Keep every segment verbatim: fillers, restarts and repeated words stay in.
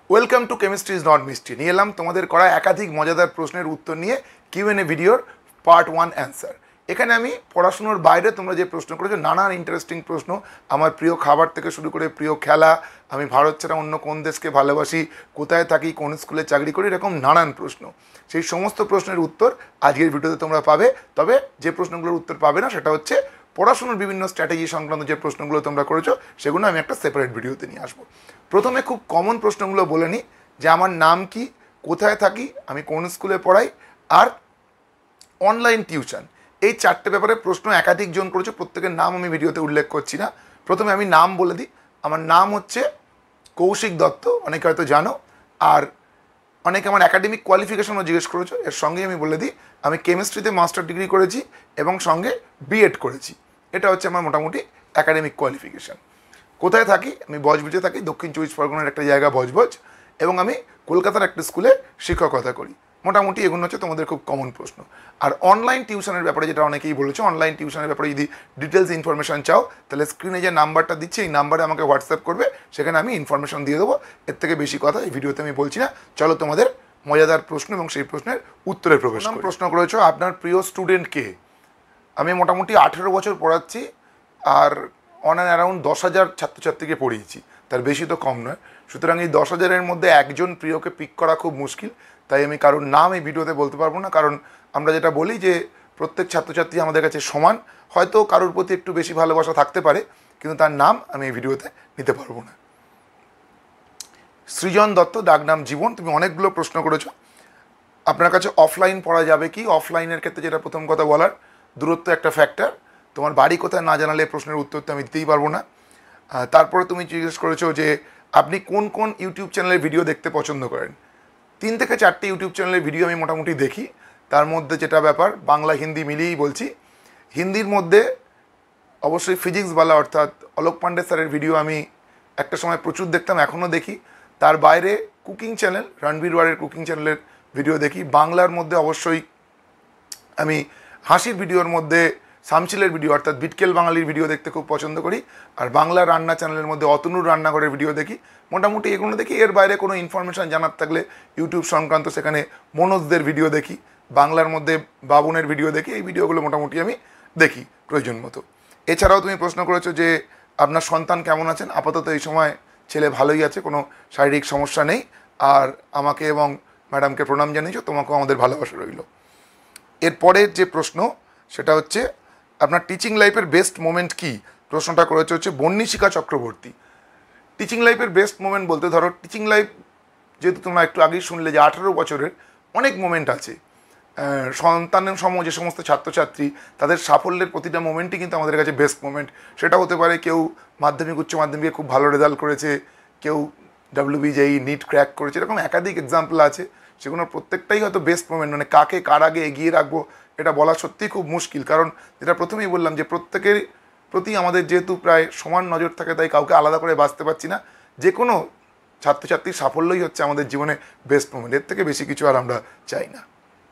Welcome to chemistry is not mystery. নিয়ে এলাম তোমাদের করা একাধিক মজাদার প্রশ্নের উত্তর নিয়ে কিউএনএ ভিডিওর পার্ট ওয়ান অ্যান্সার। এখানে আমি পড়াশুনোর বাইরে তোমরা যে প্রশ্ন করেছো, নানান ইন্টারেস্টিং প্রশ্ন, আমার প্রিয় খাবার থেকে শুরু করে প্রিয় খেলা, আমি ভারত ছাড়া অন্য কোন দেশকে ভালোবাসি, কোথায় থাকি, কোন স্কুলে চাকরি করি, এরকম নানান প্রশ্ন। সেই সমস্ত প্রশ্নের উত্তর আজকের ভিডিওতে তোমরা পাবে। তবে যে প্রশ্নগুলোর উত্তর পাবে না সেটা হচ্ছে পড়াশোনার বিভিন্ন স্ট্র্যাটেজি সংক্রান্ত যে প্রশ্নগুলো তোমরা করেছো, সেগুলো আমি একটা সেপারেট ভিডিওতে নিয়ে আসবো। প্রথমে খুব কমন প্রশ্নগুলো বলে নিই, যে আমার নাম কি, কোথায় থাকি, আমি কোন স্কুলে পড়াই, আর অনলাইন টিউশন। এই চারটে ব্যাপারে প্রশ্ন একাধিক জন করেছো, প্রত্যেকের নাম আমি ভিডিওতে উল্লেখ করছি না। প্রথমে আমি নাম বলে দিই। আমার নাম হচ্ছে কৌশিক দত্ত, অনেকে হয়তো জানো। আর অনেকে আমার একাডেমিক কোয়ালিফিকেশনও জিজ্ঞেস করেছো, এর সঙ্গে আমি বলে দিই আমি কেমিস্ট্রিতে মাস্টার ডিগ্রি করেছি এবং সঙ্গে বিএড করেছি। এটা হচ্ছে আমার মোটামুটি একাডেমিক কোয়ালিফিকেশান। কোথায় থাকি, আমি বজবজে থাকি, দক্ষিণ চব্বিশ পরগনার একটা জায়গা বজবজ, এবং আমি কলকাতার একটা স্কুলে শিক্ষকতা করি। মোটামুটি এগুলো হচ্ছে তোমাদের খুব কমন প্রশ্ন। আর অনলাইন টিউশনের ব্যাপারে যেটা অনেকেই বলেছো, অনলাইন টিউশনের ব্যাপারে যদি ডিটেলস ইনফরমেশান চাও, তাহলে স্ক্রিনে যে নাম্বারটা দিচ্ছি এই নাম্বারে আমাকে হোয়াটসঅ্যাপ করবে, সেখানে আমি ইনফরমেশান দিয়ে দেবো। এর থেকে বেশি কথা এই ভিডিওতে আমি বলছি না। চলো তোমাদের মজাদার প্রশ্ন এবং সেই প্রশ্নের উত্তরে প্রবেশ করি। প্রশ্ন করেছো আপনার প্রিয় স্টুডেন্ট কে। আমি মোটামুটি আঠেরো বছর পড়াচ্ছি, আর অন অ্যান্ড অ্যারাউন্ড দশ হাজার ছাত্রছাত্রীকে পড়িয়েছি, তার বেশি তো কম নয়। সুতরাং এই দশ হাজারের মধ্যে একজন প্রিয়কে পিক করা খুব মুশকিল, তাই আমি কারোর নাম এই ভিডিওতে বলতে পারবো না। কারণ আমরা যেটা বলি যে প্রত্যেক ছাত্রছাত্রী আমাদের কাছে সমান, হয়তো কারোর প্রতি একটু বেশি ভালোবাসা থাকতে পারে, কিন্তু তার নাম আমি এই ভিডিওতে নিতে পারবো না। সৃজন দত্ত, ডাকনাম জীবন, তুমি অনেকগুলো প্রশ্ন করেছো। আপনার কাছে অফলাইন পড়া যাবে কি? অফলাইনের ক্ষেত্রে যেটা প্রথম কথা বলার, দূরত্ব একটা ফ্যাক্টর। তোমার বাড়ি কোথায় না জানালে প্রশ্নের উত্তর তো আমি দিতেই পারবো না। তারপরে তুমি জিজ্ঞেস করেছো যে আপনি কোন কোন ইউটিউব চ্যানেলের ভিডিও দেখতে পছন্দ করেন। তিন থেকে চারটে ইউটিউব চ্যানেলের ভিডিও আমি মোটামুটি দেখি। তার মধ্যে যেটা ব্যাপার, বাংলা হিন্দি মিলিয়েই বলছি। হিন্দির মধ্যে অবশ্যই ফিজিক্সওয়ালা অর্থাৎ অলোক পান্ডে স্যারের ভিডিও আমি একটা সময় প্রচুর দেখতাম, এখনও দেখি। তার বাইরে কুকিং চ্যানেল, রণবীর ওয়ারের কুকিং চ্যানেলের ভিডিও দেখি। বাংলার মধ্যে অবশ্যই আমি হাসির ভিডিওর মধ্যে সামচিলের ভিডিও অর্থাৎ বিটকেল বাঙালির ভিডিও দেখতে খুব পছন্দ করি। আর বাংলা রান্না চ্যানেলের মধ্যে অতনুর রান্নাঘরের ভিডিও দেখি। মোটামুটি এগুলো দেখি। এর বাইরে কোনো ইনফরমেশান জানার থাকলে ইউটিউব সংক্রান্ত, সেখানে মনোজদের ভিডিও দেখি। বাংলার মধ্যে বাবুনের ভিডিও দেখি। এই ভিডিওগুলো মোটামুটি আমি দেখি প্রয়োজন মতো। এছাড়াও তুমি প্রশ্ন করেছো যে আপনার সন্তান কেমন আছেন। আপাতত এই সময় ছেলে ভালোই আছে, কোনো শারীরিক সমস্যা নেই। আর আমাকে এবং ম্যাডামকে প্রণাম জানিয়েছো, তোমাকেও আমাদের ভালোবাসা রইল। এরপরের যে প্রশ্ন সেটা হচ্ছে আপনার টিচিং লাইফের বেস্ট মোমেন্ট কী। প্রশ্নটা করেছে হচ্ছে বন্নিশিকা চক্রবর্তী। টিচিং লাইফের বেস্ট মোমেন্ট বলতে ধরো, টিচিং লাইফ যেহেতু তোমরা একটু আগেই শুনলে যে আঠেরো বছরের অনেক মোমেন্ট আছে। সন্তানের সম যে সমস্ত ছাত্রছাত্রী, তাদের সাফল্যের প্রতিটা মোমেন্টই কিন্তু আমাদের কাছে বেস্ট মোমেন্ট। সেটা হতে পারে কেউ মাধ্যমিক উচ্চ মাধ্যমিকে খুব ভালো রেজাল্ট করেছে, কেউ ডাব্লিউবিজেই নিট ক্র্যাক করেছে, এরকম একাধিক এক্সাম্পল আছে। সেগুলোর প্রত্যেকটাই হয়তো বেস্ট মোমেন্ট। মানে কাকে কার আগে এগিয়ে রাখবো এটা বলা সত্যিই খুব মুশকিল। কারণ যেটা প্রথমেই বললাম যে প্রত্যেকের প্রতি আমাদের যেহেতু প্রায় সমান নজর থাকে, তাই কাউকে আলাদা করে বাঁচতে পারছি না। যে কোনো ছাত্রছাত্রীর সাফল্যই হচ্ছে আমাদের জীবনে বেস্ট মোমেন্ট, এর থেকে বেশি কিছু আর আমরা চাই না।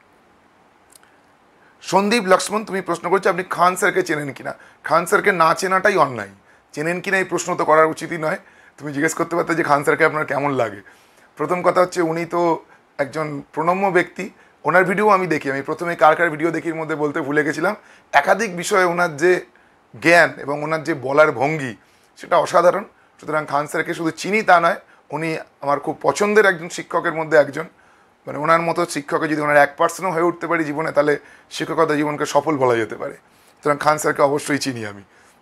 সন্দীপ লক্ষ্মণ, তুমি প্রশ্ন করছো আপনি খান স্যারকে চেনেন কিনা। খান স্যারকে না চেনাটাই অন্যায়। চেনেন কিনা এই প্রশ্ন তো করার উচিতই নয়। তুমি জিজ্ঞেস করতে পারতে যে খান স্যারকে আপনার কেমন লাগে। প্রথম কথা হচ্ছে উনি তো একজন প্রণম্য ব্যক্তি। ওনার ভিডিও আমি দেখি। আমি প্রথমে কার কার ভিডিও দেখির মধ্যে বলতে ভুলে গেছিলাম। একাধিক বিষয়ে ওনার যে জ্ঞান এবং ওনার যে বলার ভঙ্গি, সেটা অসাধারণ। সুতরাং খান স্যারকে শুধু চিনি তা নয়, উনি আমার খুব পছন্দের একজন শিক্ষকের মধ্যে একজন। মানে ওনার মতো শিক্ষকে যদি ওনার এক পার্সেন্টও হয়ে উঠতে পারি জীবনে, তাহলে শিক্ষকতা জীবনকে সফল বলা যেতে পারে। সুতরাং খান স্যারকে অবশ্যই চিনি আমি।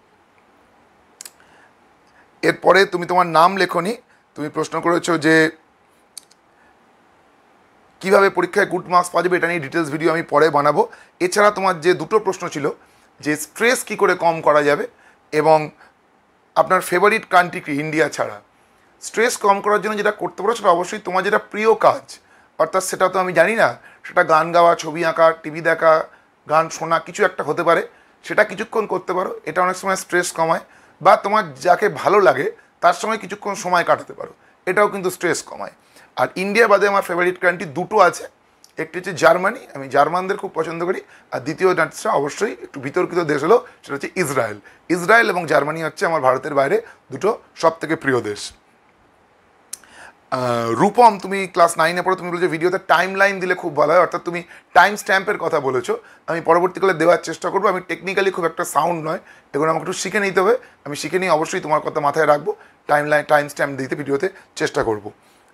এরপরে তুমি তোমার নাম লেখনি। তুমি প্রশ্ন করেছো যে কীভাবে পরীক্ষায় গুড মার্কস পাওয়া যাবে, এটা নিয়ে ডিটেলস ভিডিও আমি পরে বানাবো। এছাড়া তোমার যে দুটো প্রশ্ন ছিল যে স্ট্রেস কী করে কম করা যাবে এবং আপনার ফেভারিট কান্ট্রি কি ইন্ডিয়া ছাড়া। স্ট্রেস কম করার জন্য যেটা করতে পারো সেটা অবশ্যই তোমার যেটা প্রিয় কাজ, অর্থাৎ সেটা তো আমি জানি না, সেটা গান গাওয়া, ছবি আঁকা, টিভি দেখা, গান শোনা, কিছু একটা হতে পারে। সেটা কিছুক্ষণ করতে পারো, এটা অনেক সময় স্ট্রেস কমায়। বা তোমার যাকে ভালো লাগে তার সঙ্গে কিছুক্ষণ সময় কাটাতে পারো, এটাও কিন্তু স্ট্রেস কমায়। আর ইন্ডিয়া বাদে আমার ফেভারিট কান্ট্রি দুটো আছে। একটি হচ্ছে জার্মানি, আমি জার্মানদের খুব পছন্দ করি। আর দ্বিতীয় দেশটা অবশ্যই একটু বিতর্কিত দেশ হলো, সেটা হচ্ছে ইসরায়েল। ইসরায়েল এবং জার্মানি হচ্ছে আমার ভারতের বাইরে দুটো সব থেকে প্রিয় দেশ। রূপম, তুমি ক্লাস নাইনে পড়ো, তুমি বলেছো ভিডিওতে টাইম লাইন দিলে খুব ভালো হয়, অর্থাৎ তুমি টাইম স্ট্যাম্পের কথা বলেছো। আমি পরবর্তীকালে দেওয়ার চেষ্টা করবো। আমি টেকনিক্যালি খুব একটা সাউন্ড নয়, এগুলো আমাকে একটু শিখে নিতে হবে। আমি শিখে নিয়ে অবশ্যই তোমার কথা মাথায় রাখবো, টাইম লাইন টাইম স্ট্যাম্প দিতে ভিডিওতে চেষ্টা করব।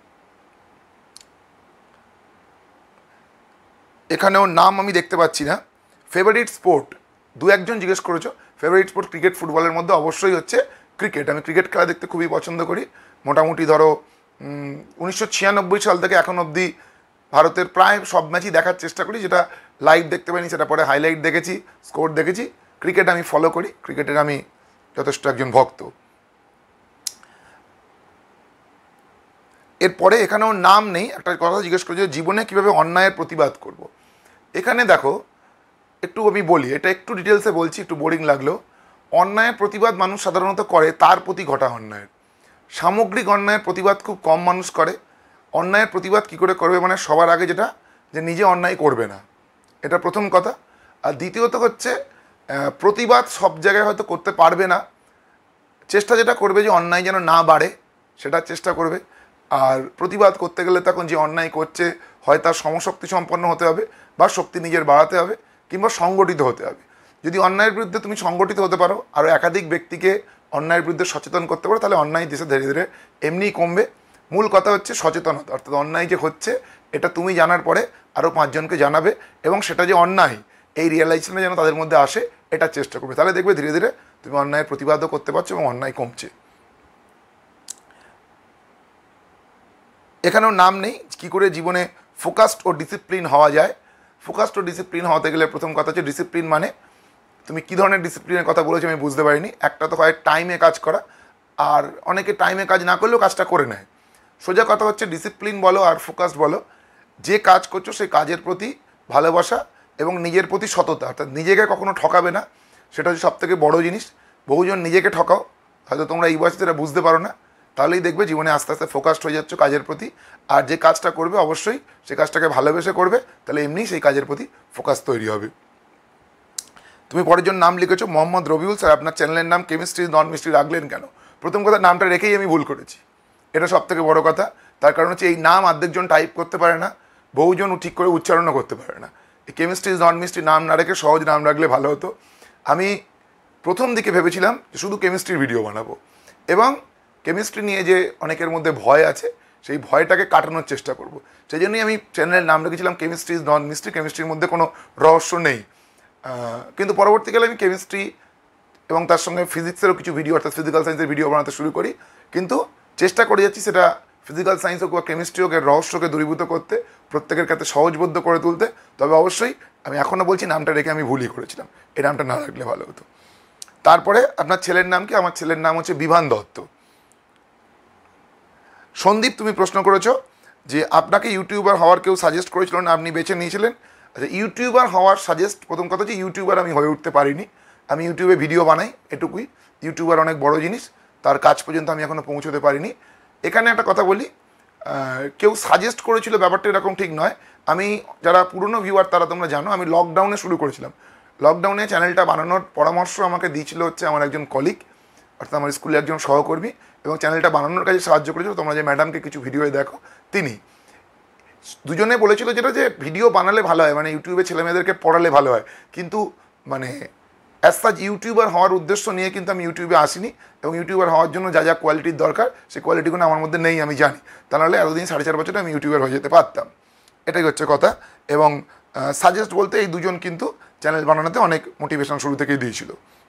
এখানেও নাম আমি দেখতে পাচ্ছি না। ফেভারিট স্পোর্ট দু একজন জিজ্ঞেস করেছো। ফেভারিট স্পোর্ট ক্রিকেট, ফুটবলের মধ্যে অবশ্যই হচ্ছে ক্রিকেট। আমি ক্রিকেট খেলা দেখতে খুবই পছন্দ করি। মোটামুটি ধরো উনিশশো ছিয়ানব্বই সাল থেকে এখন অবধি ভারতের প্রায় সব ম্যাচই দেখার চেষ্টা করি, যেটা লাইভ দেখতে পাইনি সেটা পরে হাইলাইট দেখেছি, স্কোর দেখেছি। ক্রিকেট আমি ফলো করি, ক্রিকেটের আমি যথেষ্ট একজন ভক্ত। এরপরে এখানেও নাম নেই, একটা কথা জিজ্ঞেস করছি, জীবনে কীভাবে অন্যায়ের প্রতিবাদ করব। এখানে দেখো একটু আমি বলি, এটা একটু ডিটেলসে বলছি, একটু বোরিং লাগলেও। অন্যায়ের প্রতিবাদ মানুষ সাধারণত করে তার প্রতি ঘটা অন্যায়ের। সামগ্রিক অন্যায়ের প্রতিবাদ খুব কম মানুষ করে। অন্যায়ের প্রতিবাদ কী করে করবে, মানে সবার আগে যেটা, যে নিজে অন্যায় করবে না, এটা প্রথম কথা। আর দ্বিতীয়ত হচ্ছে প্রতিবাদ সব জায়গায় হয়তো করতে পারবে না, চেষ্টা যেটা করবে যে অন্যায় যেন না বাড়ে সেটা চেষ্টা করবে। আর প্রতিবাদ করতে গেলে তখন যে অন্যায় করছে হয় তার সমশক্তি সম্পন্ন হতে হবে, বা শক্তি নিজের বাড়াতে হবে, কিংবা সংগঠিত হতে হবে। যদি অন্যায়ের বিরুদ্ধে তুমি সংগঠিত হতে পারো, আরও একাধিক ব্যক্তিকে অন্যায়ের বিরুদ্ধে সচেতন করতে পারো, তাহলে অন্যায় দেশে ধীরে ধীরে এমনিই কমবে। মূল কথা হচ্ছে সচেতনতা, অর্থাৎ অন্যায় যে হচ্ছে এটা তুমি জানার পরে আরও পাঁচজনকে জানাবে, এবং সেটা যে অন্যায় এই রিয়েলাইজেশনে যেন তাদের মধ্যে আসে এটা চেষ্টা করবে। তাহলে দেখবে ধীরে ধীরে তুমি অন্যায়ের প্রতিবাদও করতে পারছো এবং অন্যায় কমছে। এখানেও নাম নেই, কী করে জীবনে ফোকাসড ও ডিসিপ্লিন হওয়া যায়। ফোকাসড ও ডিসিপ্লিন হওয়াতে গেলে প্রথম কথা হচ্ছে ডিসিপ্লিন মানে তুমি কী ধরনের ডিসিপ্লিনের কথা বলেছো আমি বুঝতে পারিনি। একটা তো হয় টাইমে কাজ করা, আর অনেকে টাইমে কাজ না করলেও কাজটা করে নেয়। সোজা কথা হচ্ছে ডিসিপ্লিন বলো আর ফোকাসড বলো, যে কাজ করছো সেই কাজের প্রতি ভালোবাসা এবং নিজের প্রতি সততা, অর্থাৎ নিজেকে কখনো ঠকাবে না, সেটা হচ্ছে সবথেকে বড়ো জিনিস। বহুজন নিজেকে ঠকাও, হয়তো তোমরা এই বয়সে এটা বুঝতে পারো না, তাহলেই দেখবে জীবনে আস্তে আস্তে ফোকাসড হয়ে যাচ্ছ কাজের প্রতি। আর যে কাজটা করবে অবশ্যই সে কাজটাকে ভালোবেসে করবে, তাহলে এমনি সেই কাজের প্রতি ফোকাস তৈরি হবে। তুমি পরের জন্য নাম লিখেছো মোহাম্মদ রবিউল স্যার, আপনার চ্যানেলের নাম কেমিস্ট্রি নন মিস্ট্রি রাখলেন কেন? প্রথম কথা, নামটা রেখেই আমি ভুল করেছি, এটা সব থেকে বড়ো কথা। তার কারণ হচ্ছে এই নাম অর্ধেকজন টাইপ করতে পারে না, বহুজন ঠিক করে উচ্চারণও করতে পারে না। এই কেমিস্ট্রি নন মিস্ট্রি নাম না রেখে সহজ নাম রাখলে ভালো হতো। আমি প্রথম দিকে ভেবেছিলাম যে শুধু কেমিস্ট্রির ভিডিও বানাবো, এবং কেমিস্ট্রি নিয়ে যে অনেকের মধ্যে ভয় আছে সেই ভয়টাকে কাটানোর চেষ্টা করব। সেই জন্যই আমি চ্যানেলের নাম রেখেছিলাম কেমিস্ট্রি ইজ নন মিস্ট্রি। কেমিস্ট্রির মধ্যে কোনো রহস্য নেই। কিন্তু পরবর্তীকালে আমি কেমিস্ট্রি এবং তার সঙ্গে ফিজিক্সেরও কিছু ভিডিও, অর্থাৎ ফিজিক্যাল সায়েন্সের ভিডিও বানাতে শুরু করি। কিন্তু চেষ্টা করে যাচ্ছি সেটা ফিজিক্যাল সায়েন্স হোক বা কেমিস্ট্রি হোক, এর রহস্যকে দূরীভূত করতে, প্রত্যেকের কাছে সহজবোধ্য করে তুলতে। তবে অবশ্যই আমি এখনও বলছি নামটা রেখে আমি ভুলই করেছিলাম, এই নামটা না রাখলে ভালো হতো। তারপরে আপনার ছেলের নাম কি? আমার ছেলের নাম হচ্ছে বিভান দত্ত। সন্দীপ, তুমি প্রশ্ন করেছো যে আপনাকে ইউটিউবার হওয়ার কেউ সাজেস্ট করেছিল না, আপনি বেছে নিয়েছিলেন? আচ্ছা, ইউটিউবার হওয়ার সাজেস্ট, প্রথম কথা হচ্ছে ইউটিউবার আমি হয়ে উঠতে পারিনি। আমি ইউটিউবে ভিডিও বানাই, এটুকুই। ইউটিউবার অনেক বড় জিনিস, তার কাজ পর্যন্ত আমি এখনও পৌঁছতে পারিনি। এখানে একটা কথা বলি, কেউ সাজেস্ট করেছিল ব্যাপারটা এরকম ঠিক নয়। আমি, যারা পুরনো ভিউয়ার তারা তোমরা জানো, আমি লকডাউনে শুরু করেছিলাম। লকডাউনে চ্যানেলটা বানানোর পরামর্শ আমাকে দিয়েছিল হচ্ছে আমার একজন কলিগ, অর্থাৎ আমার স্কুলে একজন সহকর্মী, এবং চ্যানেলটা বানানোর কাজে সাহায্য করেছিল তোমরা যে ম্যাডামকে কিছু ভিডিও দেখো তিনি। দুজনে বলেছিল যেটা, যে ভিডিও বানালে ভালো হয়, মানে ইউটিউবে ছেলেমেয়েদেরকে পড়ালে ভালো হয়। কিন্তু মানে অ্যাজ সাচ ইউটিউবার হওয়ার উদ্দেশ্য নিয়ে কিন্তু আমি ইউটিউবে আসিনি, এবং ইউটিউবার হওয়ার জন্য যা যা কোয়ালিটির দরকার সেই কোয়ালিটিগুলো আমার মধ্যে নেই, আমি জানি। তা নাহলে এতদিন সাড়ে চার বছরে আমি ইউটিউবার হয়ে যেতে পারতাম, এটাই হচ্ছে কথা। এবং সাজেস্ট বলতে এই দুজন কিন্তু চ্যানেল বানানোতে অনেক মোটিভেশন শুরু থেকেই দিয়েছিল।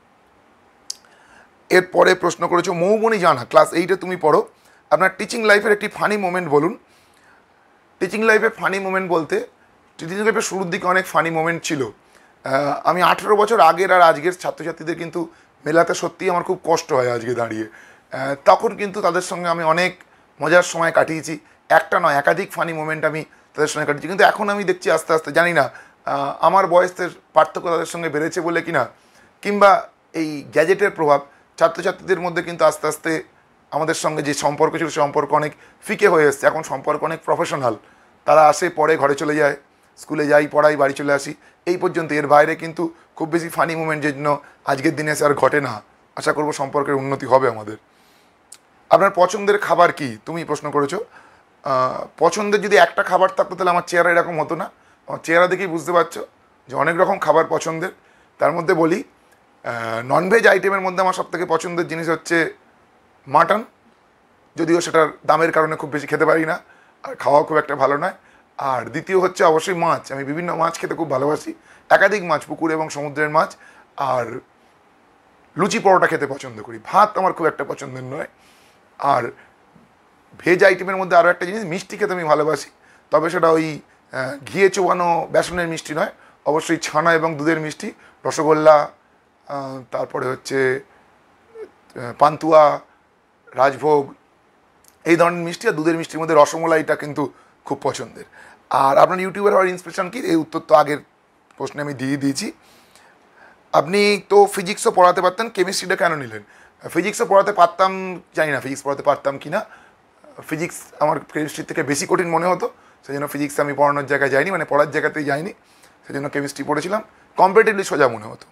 এরপরে প্রশ্ন করেছো মৌবনি জানা, ক্লাস এইটে তুমি পড়ো, আপনার টিচিং লাইফের একটি ফানি মোমেন্ট বলুন। টিচিং লাইফে ফানি মোমেন্ট বলতে, টিচিং লাইফের শুরুর দিকে অনেক ফানি মোমেন্ট ছিল। আমি আঠেরো বছর আগের আর আজকের ছাত্রছাত্রীদের কিন্তু মেলাতে সত্যিই আমার খুব কষ্ট হয় আজকে দাঁড়িয়ে। তখন কিন্তু তাদের সঙ্গে আমি অনেক মজার সময় কাটিয়েছি, একটা নয় একাধিক ফানি মোমেন্ট আমি তাদের সঙ্গে কাটিয়েছি। কিন্তু এখন আমি দেখছি আস্তে আস্তে, জানি না আমার বয়সের পার্থক্য তাদের সঙ্গে বেড়েছে বলে কিনা, কিংবা এই গ্যাজেটের প্রভাব, ছাত্রছাত্রীদের মধ্যে কিন্তু আস্তে আস্তে আমাদের সঙ্গে যে সম্পর্ক ছিল সম্পর্ক অনেক ফিকে হয়ে এসছে। এখন সম্পর্ক অনেক প্রফেশনাল, তারা আসে পড়ে ঘরে চলে যায়, স্কুলে যাই, পড়াই, বাড়ি চলে আসি, এই পর্যন্ত। এর বাইরে কিন্তু খুব বেশি ফানি মুমেন্ট যে জন্য আজকের দিনে এসে আর ঘটে না। আশা করব সম্পর্কের উন্নতি হবে আমাদের। আপনার পছন্দের খাবার কি তুমি প্রশ্ন করেছো। পছন্দের যদি একটা খাবার থাকতো তাহলে আমার চেহারা এরকম হতো না। আমার চেহারা দেখেই বুঝতে পারছো যে অনেক রকম খাবার পছন্দের। তার মধ্যে বলি, ননভেজ আইটেমের মধ্যে আমার সবথেকে পছন্দের জিনিস হচ্ছে মাটন, যদিও সেটার দামের কারণে খুব বেশি খেতে পারি না আর খাওয়া খুব একটা ভালো নয়। আর দ্বিতীয় হচ্ছে অবশ্যই মাছ, আমি বিভিন্ন মাছ খেতে খুব ভালোবাসি, একাধিক মাছ, পুকুর এবং সমুদ্রের মাছ। আর লুচি পরোটা খেতে পছন্দ করি, ভাত আমার খুব একটা পছন্দের নয়। আর ভেজ আইটেমের মধ্যে আরও একটা জিনিস, মিষ্টি খেতে আমি ভালোবাসি, তবে সেটা ওই ঘিয়ে চোবানো বেসনের মিষ্টি নয়, অবশ্যই ছানা এবং দুধের মিষ্টি, রসগোল্লা, তারপরে হচ্ছে পান্তুয়া, রাজভোগ, এই ধরনের মিষ্টি। আর দুধের মিষ্টির মধ্যে রসমলাইটা কিন্তু খুব পছন্দের। আর আপনার ইউটিউবের হওয়ার ইন্সপিরেশন কি, এই উত্তর তো আগের প্রশ্নে আমি দিয়ে দিয়েছি। আপনি তো ফিজিক্সও পড়াতে পারতেন, কেমিস্ট্রিটা কেন নিলেন? ফিজিক্সও পড়াতে পারতাম, জানি না ফিজিক্স পড়াতে পারতাম কি না। ফিজিক্স আমার কেমিস্ট্রির থেকে বেশি কঠিন মনে হতো, সেই জন্য ফিজিক্স আমি পড়ানোর জায়গায় যাইনি, মানে পড়ার জায়গাতেই যাইনি, সেই জন্য কেমিস্ট্রি পড়েছিলাম। কম্পারেটিভলি সোজা মনে হতো।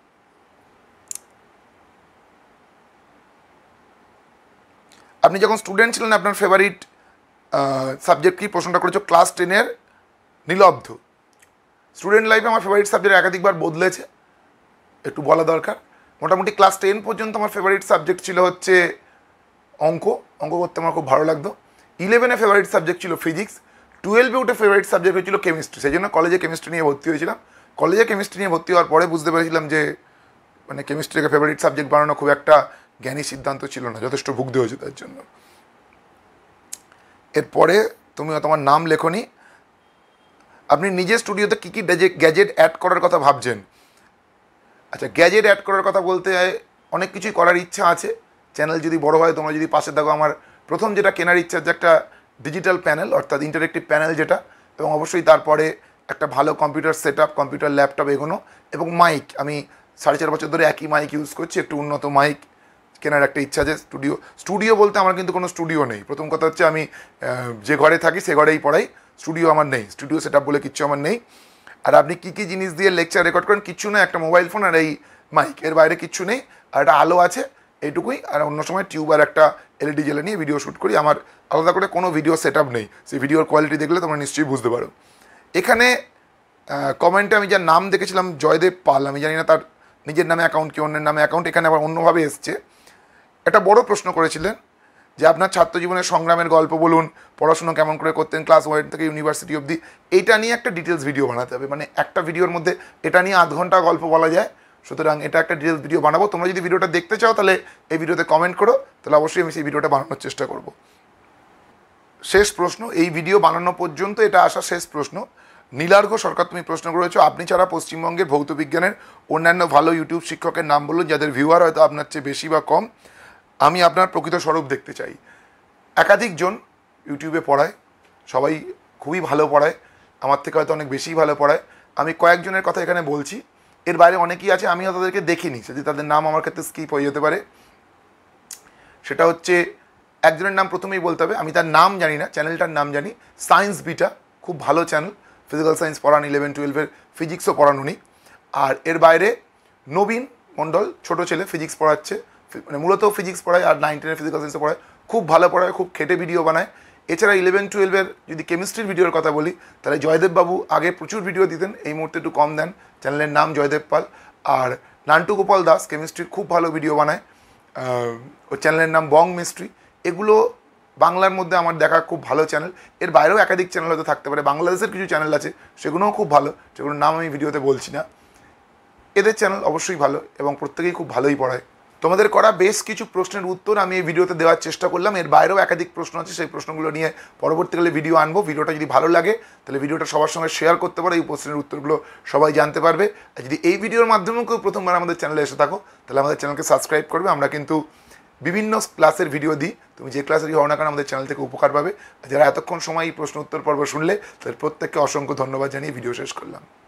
আপনি যখন স্টুডেন্ট ছিলেন আপনার ফেভারিট সাবজেক্ট কি? প্রশ্নটা করেছো ক্লাস টেনের নীলব্ধ। স্টুডেন্ট লাইফে আমার ফেভারিট সাবজেক্ট একাধিকবার বদলেছে, একটু বলা দরকার। মোটামুটি ক্লাস টেন পর্যন্ত আমার ফেভারিট সাবজেক্ট ছিল হচ্ছে অঙ্ক, অঙ্ক করতে আমার খুব ভালো লাগতো। ইলেভেনে ফেভারিট সাবজেক্ট ছিল ফিজিক্স, টুয়েলভে উঠে ফেভারিট সাবজেক্ট হয়েছিল কেমিস্ট্রি, সেই জন্য কলেজে কেমিস্ট্রি নিয়ে ভর্তি হয়েছিলাম। কলেজে কেমিস্ট্রি নিয়ে ভর্তি হওয়ার পরে বুঝতে পেরেছিলাম যে মানে কেমিস্ট্রিকে ফেভারিট সাবজেক্ট বানানো খুব একটা জ্ঞানী সিদ্ধান্ত ছিল না, যথেষ্ট ভুগতে হয়েছে তার জন্য। এরপরে তুমি তোমার নাম লেখনি, আপনি নিজের স্টুডিওতে কী কী গ্যাজেট অ্যাড করার কথা ভাবছেন? আচ্ছা, গ্যাজেট অ্যাড করার কথা বলতে অনেক কিছুই করার ইচ্ছা আছে। চ্যানেল যদি বড় হয়, তোমরা যদি পাশে থাকো, আমার প্রথম যেটা কেনার ইচ্ছা হচ্ছে একটা ডিজিটাল প্যানেল, অর্থাৎ ইন্টারেক্টিভ প্যানেল যেটা, এবং অবশ্যই তারপরে একটা ভালো computer set up, computer laptop এগোনো, এবং মাইক। আমি সাড়ে চার বছর ধরে একই মাইক ইউজ করছি, একটু উন্নত মাইক কেনার একটা ইচ্ছা আছে। স্টুডিও স্টুডিও বলতে আমার কিন্তু কোনো স্টুডিও নেই। প্রথম কথা হচ্ছে আমি যে ঘরে থাকি সে ঘরেই পড়াই, স্টুডিও আমার নেই, স্টুডিও সেট আপ বলে কিচ্ছু আমার নেই। আর আপনি কী কী জিনিস দিয়ে লেকচার রেকর্ড করেন? কিচ্ছু না, একটা মোবাইল ফোন আর এই মাইক, এর বাইরে কিচ্ছু নেই। আর একটা আলো আছে, এইটুকুই। আর অন্য সময় টিউব আর একটা এলইডি জ্বেলে নিয়ে ভিডিও শ্যুট করি। আমার আলাদা করে কোনো ভিডিও সেট আপ নেই, সেই ভিডিওর কোয়ালিটি দেখলে তোমরা নিশ্চয়ই বুঝতে পারো। এখানে কমেন্টে আমি যার নাম দেখেছিলাম জয়দেব পাল, আমি জানি না তার নিজের নামে অ্যাকাউন্ট কি অন্যের নামে অ্যাকাউন্ট, এখানে আবার অন্যভাবে এসছে। একটা বড় প্রশ্ন করেছিলেন যে আপনার ছাত্র জীবনের সংগ্রামের গল্প বলুন, পড়াশুনো কেমন করে করতেন ক্লাস ওয়ান থেকে ইউনিভার্সিটি অবধি। এইটা নিয়ে একটা ডিটেলস ভিডিও বানাতে হবে, মানে একটা ভিডিওর মধ্যে এটা নিয়ে আধ ঘন্টা গল্প বলা যায়, সুতরাং এটা একটা ডিটেলস ভিডিও বানাবো। তোমরা যদি ভিডিওটা দেখতে চাও তাহলে এই ভিডিওতে কমেন্ট করো, তাহলে অবশ্যই আমি সেই ভিডিওটা বানানোর চেষ্টা করব। শেষ প্রশ্ন, এই ভিডিও বানানো পর্যন্ত এটা আসা শেষ প্রশ্ন। নীলার্ঘ সরকার, তুমি প্রশ্ন করেছো আপনি ছাড়া পশ্চিমবঙ্গের ভৌত বিজ্ঞানের অন্যান্য ভালো ইউটিউব শিক্ষকের নাম বলুন যাদের ভিউয়ার হয়তো আপনার চেয়ে বেশি বা কম। আমি আপনার প্রকৃত স্বরূপ দেখতে চাই। একাধিকজন ইউটিউবে পড়ায়, সবাই খুবই ভালো পড়ায়, আমার থেকে হয়তো অনেক বেশিই ভালো পড়ায়। আমি কয়েকজনের কথা এখানে বলছি, এর বাইরে অনেকেই আছে আমি তাদেরকে দেখিনি, যদি তাদের নাম আমার ক্ষেত্রে স্কিপ হয়ে যেতে পারে। সেটা হচ্ছে একজনের নাম প্রথমেই বলতে হবে, আমি তার নাম জানি না, চ্যানেলটার নাম জানি, সায়েন্স বিটা, খুব ভালো চ্যানেল, ফিজিক্যাল সায়েন্স পড়ান, ইলেভেন টুয়েলভের ফিজিক্সও পড়ান উনি। আর এর বাইরে নবীন মণ্ডল, ছোটো ছেলে, ফিজিক্স পড়াচ্ছে, মানে মূলত ফিজিক্স পড়ায় আর নাইন টেনের ফিজিক্যাল সায়েন্সে পড়ায়, খুব ভালো পড়ায়, খুব খেটে ভিডিও বানায়। এছাড়া ইলেভেন টুয়েলভের যদি কেমিস্ট্রির ভিডিওর কথা বলি তাহলে জয়দেববাবু আগে প্রচুর ভিডিও দিতেন, এই মুহূর্তে একটু কম দেন। চ্যানেলের নাম জয়দেব পাল। আর নান্টু গোপাল দাস কেমিস্ট্রির খুব ভালো ভিডিও বানায়, ওই চ্যানেলের নাম বং মিস্ট্রি। এগুলো বাংলার মধ্যে আমার দেখা খুব ভালো চ্যানেল। এর বাইরেও একাধিক চ্যানেল হয়তো থাকতে পারে, বাংলাদেশের কিছু চ্যানেল আছে সেগুলোও খুব ভালো, সেগুলোর নাম আমি ভিডিওতে বলছি না। এদের চ্যানেল অবশ্যই ভালো এবং প্রত্যেকেই খুব ভালোই পড়ায়। তোমাদের করা বেশ কিছু প্রশ্নের উত্তর আমি এই ভিডিওতে দেওয়ার চেষ্টা করলাম। এর বাইরেও একাধিক প্রশ্ন আছে, সেই প্রশ্নগুলো নিয়ে পরবর্তীকালে ভিডিও আনবো। ভিডিওটা যদি ভালো লাগে তাহলে ভিডিওটা সবার সঙ্গে শেয়ার করতে পারো, এই প্রশ্নের উত্তরগুলো সবাই জানতে পারবে। আর যদি এই ভিডিওর মাধ্যমেও কেউ প্রথমবার আমাদের চ্যানেলে এসে থাকো তাহলে আমাদের চ্যানেলকে সাবস্ক্রাইব করবে। আমরা কিন্তু বিভিন্ন ক্লাসের ভিডিও দিই, তুমি যে ক্লাসেরই হও না কেন আমাদের চ্যানেল থেকে উপকার পাবে। যারা এতক্ষণ সময় এই প্রশ্ন উত্তর পর্ব শুনলে তাদের প্রত্যেককে অসংখ্য ধন্যবাদ জানিয়ে ভিডিও শেষ করলাম।